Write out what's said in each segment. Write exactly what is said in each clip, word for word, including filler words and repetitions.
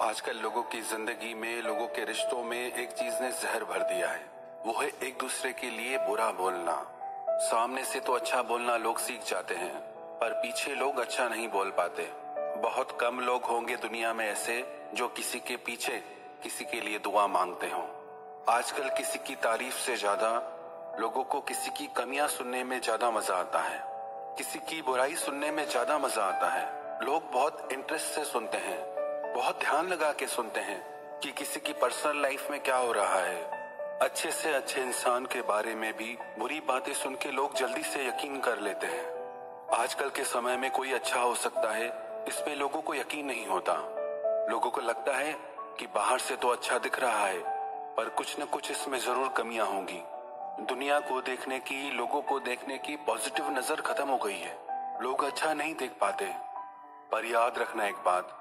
आजकल लोगों की जिंदगी में, लोगों के रिश्तों में एक चीज ने जहर भर दिया है। वो है एक दूसरे के लिए बुरा बोलना। सामने से तो अच्छा बोलना लोग सीख जाते हैं, पर पीछे लोग अच्छा नहीं बोल पाते। बहुत कम लोग होंगे दुनिया में ऐसे जो किसी के पीछे किसी के लिए दुआ मांगते हों। आजकल किसी की तारीफ से ज्यादा लोगों को किसी की कमियां सुनने में ज्यादा मजा आता है, किसी की बुराई सुनने में ज्यादा मजा आता है। लोग बहुत इंटरेस्ट से सुनते हैं, बहुत ध्यान लगा के सुनते हैं कि किसी की पर्सनल लाइफ में क्या हो रहा है। अच्छे से अच्छे इंसान के बारे में भी बुरी बातें सुन के लोग जल्दी से यकीन कर लेते हैं। आजकल के समय में कोई अच्छा हो सकता है, इस पे लोगों को यकीन नहीं होता। लोगों को लगता है कि बाहर से तो अच्छा दिख रहा है, पर कुछ न कुछ इसमें जरूर कमियां होंगी। दुनिया को देखने की, लोगों को देखने की पॉजिटिव नजर खत्म हो गई है। लोग अच्छा नहीं देख पाते। पर याद रखना एक बात,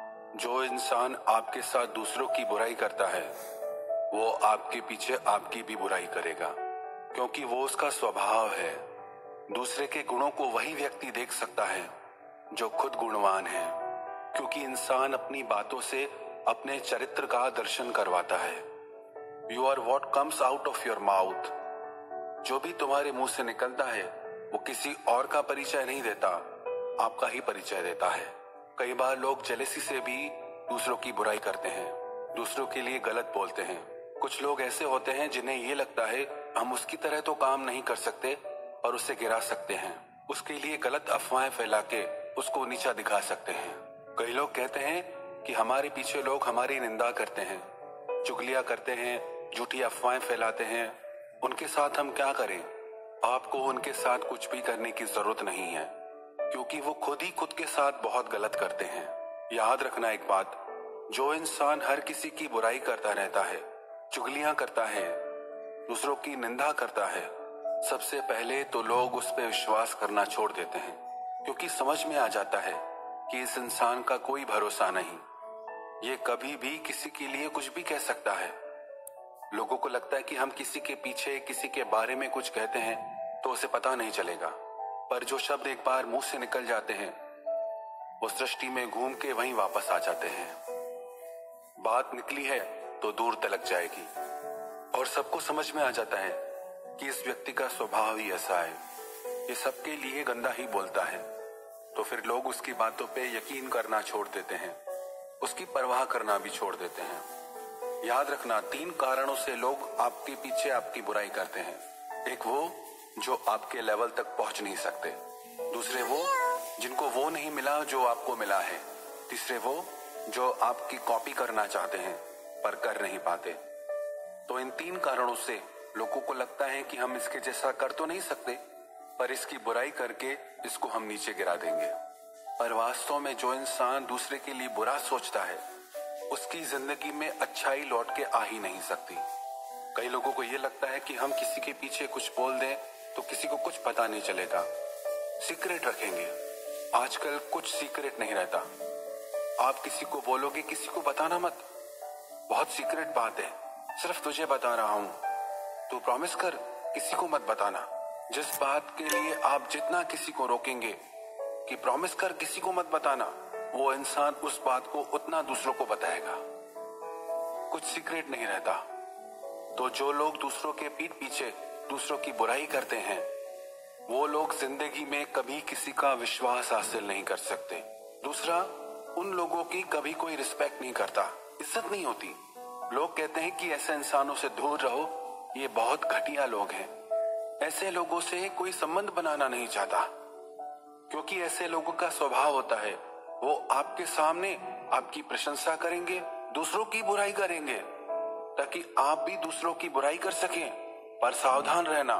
जो इंसान आपके साथ दूसरों की बुराई करता है, वो आपके पीछे आपकी भी बुराई करेगा, क्योंकि वो उसका स्वभाव है। दूसरे के गुणों को वही व्यक्ति देख सकता है जो खुद गुणवान है, क्योंकि इंसान अपनी बातों से अपने चरित्र का दर्शन करवाता है। You are what comes out of your mouth. जो भी तुम्हारे मुंह से निकलता है वो किसी और का परिचय नहीं देता, आपका ही परिचय देता है। कई बार लोग जेलेसी से भी दूसरों की बुराई करते हैं, दूसरों के लिए गलत बोलते हैं। कुछ लोग ऐसे होते हैं जिन्हें ये लगता है हम उसकी तरह तो काम नहीं कर सकते और उसे गिरा सकते हैं, उसके लिए गलत अफवाहें फैला के उसको नीचा दिखा सकते हैं। कई लोग कहते हैं कि हमारे पीछे लोग हमारी निंदा करते हैं, चुगलियां करते हैं, झूठी अफवाहें फैलाते हैं। उनके साथ हम क्या करें? आपको उनके साथ कुछ भी करने की जरूरत नहीं है, क्योंकि वो खुद ही खुद के साथ बहुत गलत करते हैं। याद रखना एक बात, जो इंसान हर किसी की बुराई करता रहता है, चुगलियां करता है, दूसरों की निंदा करता है, सबसे पहले तो लोग उस पर विश्वास करना छोड़ देते हैं, क्योंकि समझ में आ जाता है कि इस इंसान का कोई भरोसा नहीं। ये कभी भी किसी के लिए कुछ भी कह सकता है। लोगों को लगता है कि हम किसी के पीछे किसी के बारे में कुछ कहते हैं तो उसे पता नहीं चलेगा, पर जो शब्द एक बार मुंह से निकल जाते हैं वो सृष्टि में घूम के वहीं वापस आ जाते हैं। बात निकली है तो दूर तलक जाएगी और सबको समझ में आ जाता है कि इस व्यक्ति का स्वभाव ही ऐसा है, ये सबके लिए गंदा ही बोलता है। तो फिर लोग उसकी बातों पे यकीन करना छोड़ देते हैं, उसकी परवाह करना भी छोड़ देते हैं। याद रखना, तीन कारणों से लोग आपके पीछे आपकी बुराई करते हैं। एक वो जो आपके लेवल तक पहुंच नहीं सकते, दूसरे वो जिनको वो नहीं मिला जो आपको मिला है, तीसरे वो जो आपकी कॉपी करना चाहते हैं पर कर नहीं पाते। तो इन तीन कारणों से लोगों को लगता है कि हम इसके जैसा कर तो नहीं सकते, पर इसकी बुराई करके इसको हम नीचे गिरा देंगे। पर वास्तव में जो इंसान दूसरे के लिए बुरा सोचता है, उसकी जिंदगी में अच्छाई लौट के आ ही नहीं सकती। कई लोगों को ये लगता है कि हम किसी के पीछे कुछ बोल दें तो किसी को कुछ पता नहीं चलेगा, सीक्रेट रखेंगे। आजकल कुछ सीक्रेट नहीं रहता। आप किसी को बोलोगे किसी को बताना मत, बहुत सीक्रेट बात है, सिर्फ तुझे बता रहा हूं, तू प्रॉमिस कर किसी को मत बताना। जिस बात के लिए आप जितना किसी को रोकेंगे कि प्रॉमिस कर किसी को मत बताना, वो इंसान उस बात को उतना दूसरों को बताएगा। कुछ सीक्रेट नहीं रहता। तो जो लोग दूसरों के पीठ पीछे दूसरों की बुराई करते हैं, वो लोग जिंदगी में कभी किसी का विश्वास हासिल नहीं कर सकते। दूसरा, उन लोगों की कभी कोई रिस्पेक्ट नहीं करता, इज्जत नहीं होती। लोग कहते हैं कि ऐसे इंसानों से दूर रहो, ये बहुत घटिया लोग हैं। ऐसे लोगों से कोई संबंध बनाना नहीं चाहता, क्योंकि ऐसे लोगों का स्वभाव होता है वो आपके सामने आपकी प्रशंसा करेंगे, दूसरों की बुराई करेंगे, ताकि आप भी दूसरों की बुराई कर सकें। पर सावधान रहना,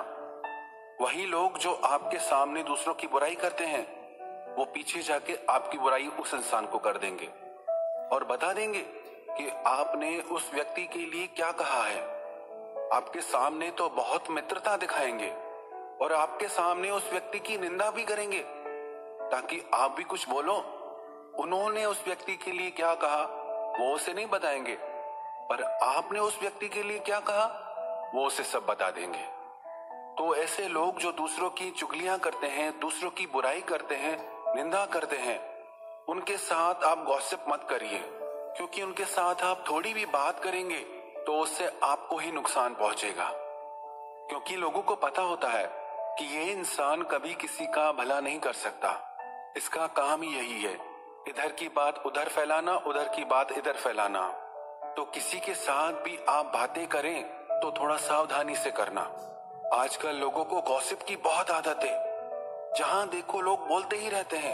वही लोग जो आपके सामने दूसरों की बुराई करते हैं, वो पीछे जाके आपकी बुराई उस इंसान को कर देंगे और बता देंगे कि आपने उस व्यक्ति के लिए क्या कहा है। आपके सामने तो बहुत मित्रता दिखाएंगे और आपके सामने उस व्यक्ति की निंदा भी करेंगे, ताकि आप भी कुछ बोलो। उन्होंने उस व्यक्ति के लिए क्या कहा वो उसे नहीं बताएंगे, पर आपने उस व्यक्ति के लिए क्या कहा वो उसे सब बता देंगे। तो ऐसे लोग जो दूसरों की चुगलियां करते हैं, दूसरों की बुराई करते हैं, निंदा करते हैं, उनके साथ आप गॉसिप मत करिए। क्योंकि उनके साथ आप थोड़ी भी बात करेंगे तो उससे आपको ही नुकसान पहुंचेगा। क्योंकि लोगों को पता होता है कि ये इंसान कभी किसी का भला नहीं कर सकता। इसका काम ही यही है, इधर की बात उधर फैलाना, उधर की बात इधर फैलाना। तो किसी के साथ भी आप बातें करें तो थोड़ा सावधानी से करना। आजकल लोगों को गॉसिप की बहुत आदत है, जहां देखो लोग बोलते ही रहते हैं।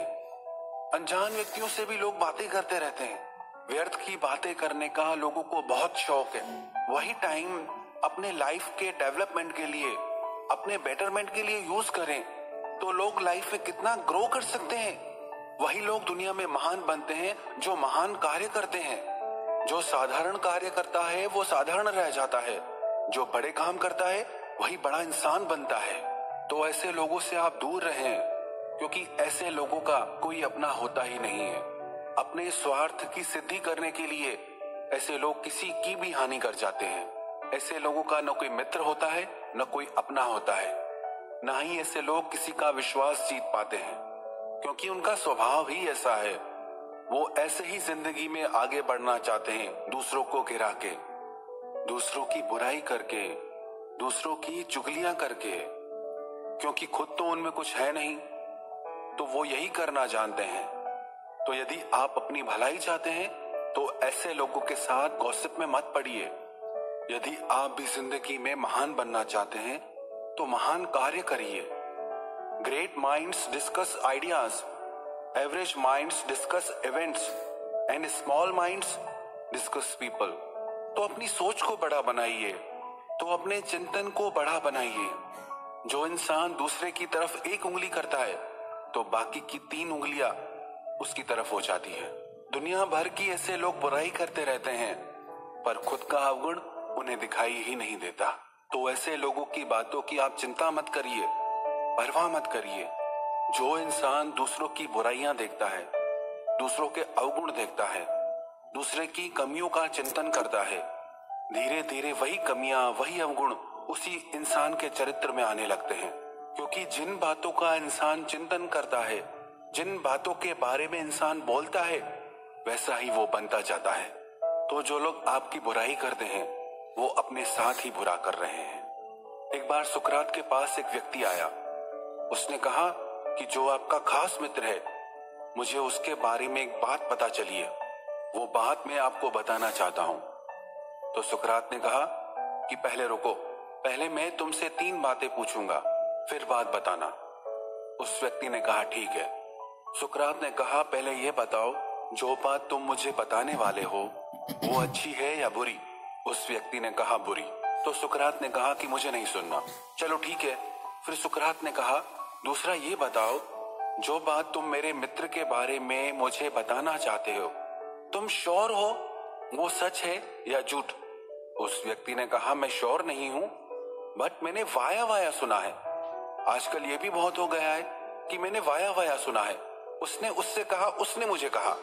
अनजान व्यक्तियों से भी लोग बातें करते रहते हैं। व्यर्थ की बातें करने का लोगों को बहुत शौक है। वही टाइम अपने लाइफ के डेवलपमेंट के लिए, अपने बेटरमेंट के लिए यूज करें तो लोग लाइफ में कितना ग्रो कर सकते हैं। वही लोग दुनिया में महान बनते हैं जो महान कार्य करते हैं। जो साधारण कार्य करता है वो साधारण रह जाता है, जो बड़े काम करता है वही बड़ा इंसान बनता है। तो ऐसे लोगों से आप दूर रहें, क्योंकि ऐसे लोगों का कोई अपना होता ही नहीं है। अपने स्वार्थ की सिद्धि करने के लिए ऐसे लोग किसी की भी हानि कर जाते हैं। ऐसे लोगों का न कोई मित्र होता है, न कोई अपना होता है। ना ही ऐसे लोग किसी का विश्वास जीत पाते हैं, क्योंकि उनका स्वभाव ही ऐसा है। वो ऐसे ही जिंदगी में आगे बढ़ना चाहते हैं, दूसरों को गिरा के, दूसरों की बुराई करके, दूसरों की चुगलियां करके। क्योंकि खुद तो उनमें कुछ है नहीं, तो वो यही करना जानते हैं। तो यदि आप अपनी भलाई चाहते हैं तो ऐसे लोगों के साथ गॉसिप में मत पड़िए। यदि आप भी जिंदगी में महान बनना चाहते हैं तो महान कार्य करिए। Great minds discuss ideas, average minds discuss events and small minds discuss people. तो अपनी सोच को बड़ा बनाइए, तो अपने चिंतन को बड़ा बनाइए। जो इंसान दूसरे की तरफ एक उंगली करता है तो बाकी की तीन उंगलियां उसकी तरफ हो जाती है। दुनिया भर की ऐसे लोग बुराई करते रहते हैं, पर खुद का अवगुण उन्हें दिखाई ही नहीं देता। तो ऐसे लोगों की बातों की आप चिंता मत करिए, परवाह मत करिए। जो इंसान दूसरों की बुराइयां देखता है, दूसरों के अवगुण देखता है, दूसरे की कमियों का चिंतन करता है, धीरे धीरे वही कमियां, वही अवगुण उसी इंसान के चरित्र में आने लगते हैं। क्योंकि जिन बातों का इंसान चिंतन करता है, जिन बातों के बारे में इंसान बोलता है, वैसा ही वो बनता जाता है। तो जो लोग आपकी बुराई करते हैं वो अपने साथ ही बुरा कर रहे हैं। एक बार सुकरात के पास एक व्यक्ति आया। उसने कहा कि जो आपका खास मित्र है, मुझे उसके बारे में एक बात पता चली है, वो बात मैं आपको बताना चाहता हूं। तो सुकरात ने कहा कि पहले रुको, पहले मैं तुमसे तीन बातें पूछूंगा, फिर बात बताना। उस व्यक्ति ने कहा ठीक है। सुकरात ने कहा पहले ये बताओ, जो बात तुम मुझे बताने वाले हो वो अच्छी है या बुरी? उस व्यक्ति ने कहा बुरी। तो सुकरात ने कहा कि मुझे नहीं सुनना। चलो ठीक है। फिर सुकरात ने कहा दूसरा ये बताओ, जो बात तुम मेरे मित्र के बारे में मुझे बताना चाहते हो, तुम श्योर हो वो सच है या झूठ? उस व्यक्ति ने कहा मैं श्योर नहीं हूं, बट मैंने वाया वाया सुना है। आजकल ये भी बहुत हो गया है कि मैंने वाया वाया सुना है, उसने उससे कहा, उसने मुझे कहा।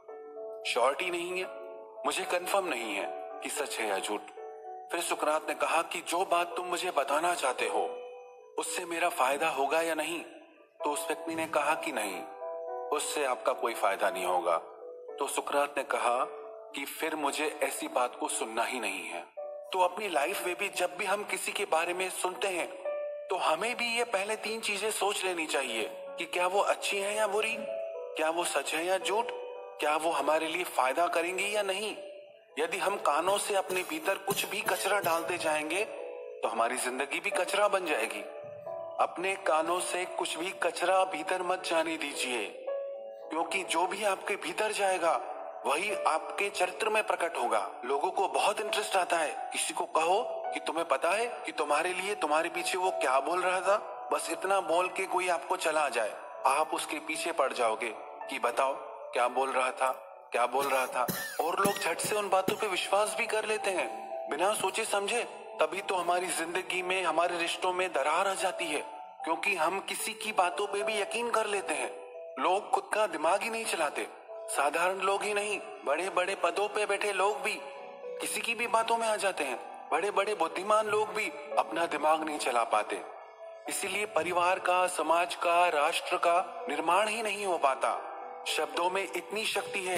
श्योरिटी नहीं है, मुझे कंफर्म नहीं है कि सच है या झूठ। फिर सुकरात ने कहा कि जो बात तुम मुझे बताना चाहते हो उससे मेरा फायदा होगा या नहीं? तो उस व्यक्ति ने कहा कि नहीं, उससे आपका कोई फायदा नहीं होगा। तो सुकरात ने कहा कि फिर मुझे ऐसी बात को सुनना ही नहीं है। तो अपनी लाइफ में भी जब भी हम किसी के बारे में सुनते हैं तो हमें भी ये पहले तीन चीजें सोच लेनी चाहिए कि क्या वो अच्छी है या बुरी, क्या वो सच है या झूठ, क्या वो हमारे लिए फायदा करेंगी या नहीं। यदि हम कानों से अपने भीतर कुछ भी कचरा डालते जाएंगे तो हमारी जिंदगी भी कचरा बन जाएगी। अपने कानों से कुछ भी कचरा भीतर मत जाने दीजिए, क्योंकि जो भी आपके भीतर जाएगा वही आपके चरित्र में प्रकट होगा। लोगों को बहुत इंटरेस्ट आता है किसी को कहो कि तुम्हें पता है कि तुम्हारे लिए तुम्हारे पीछे वो क्या बोल रहा था, बस इतना बोल के कोई आपको चला जाए, आप उसके पीछे पड़ जाओगे कि बताओ क्या बोल रहा था, क्या बोल रहा था। और लोग झट से उन बातों पे विश्वास भी कर लेते हैं बिना सोचे समझे। तभी तो हमारी जिंदगी में, हमारे रिश्तों में दरार आ जाती है, क्योंकि हम किसी की बातों पे भी यकीन कर लेते हैं। लोग खुद का दिमाग ही नहीं चलाते। साधारण लोग ही नहीं, बड़े बड़े पदों पे बैठे लोग भी किसी की भी बातों में आ जाते हैं। बड़े बड़े बुद्धिमान लोग भी अपना दिमाग नहीं चला पाते। इसीलिए परिवार का, समाज का, राष्ट्र का निर्माण ही नहीं हो पाता। शब्दों में इतनी शक्ति है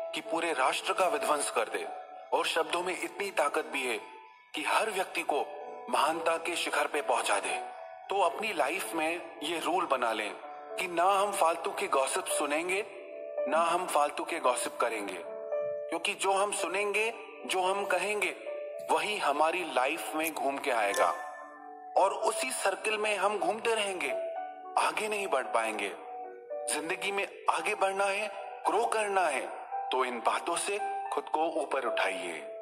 कि पूरे राष्ट्र का विध्वंस कर दे, और शब्दों में इतनी ताकत भी है कि हर व्यक्ति को महानता के शिखर पे पहुंचा दे। तो अपनी लाइफ में ये रूल बना लें कि ना हम फालतू के गॉसिप सुनेंगे, ना हम फालतू के गॉसिप करेंगे, क्योंकि जो हम सुनेंगे, जो हम कहेंगे, वही हमारी लाइफ में घूम के आएगा और उसी सर्कल में हम घूमते रहेंगे, आगे नहीं बढ़ पाएंगे। जिंदगी में आगे बढ़ना है, ग्रो करना है, तो इन बातों से खुद को ऊपर उठाइए।